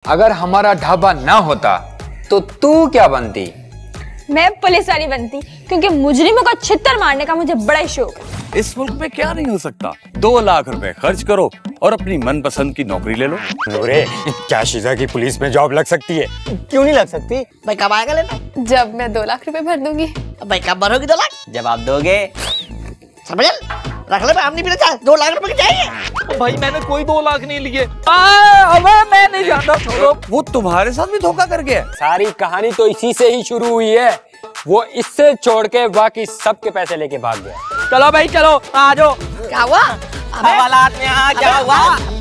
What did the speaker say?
अगर हमारा ढाबा ना होता तो तू क्या बनती? मैं पुलिस वाली बनती, क्योंकि मुजरिमों का छित्तर मारने का मुझे बड़ा ही शौक है। इस मुल्क में क्या नहीं हो सकता? 2 लाख रुपए खर्च करो और अपनी मनपसंद की नौकरी ले लो। नूरे, क्या शीजा की पुलिस में जॉब लग सकती है? क्यों नहीं लग सकती? भाई कब आएगा लेना? जब मैं 2 लाख रुपए भर दूंगी। भाई कब भरोगी 2 लाख? जब आप दोगे। समझ रख ले, हम नहीं पीना चाहते। 2 लाख रुपए चाहिए। भाई मैंने कोई 2 लाख नहीं लिए। अबे मैं नहीं जानता। छोड़ो। वो तुम्हारे साथ भी धोखा कर गया। सारी कहानी तो इसी से ही शुरू हुई है। वो इससे छोड़ के बाकी सबके पैसे लेके भाग गया। चलो भाई चलो, आ जाओ। क्या हुआ? हवालात में क्या हुआ?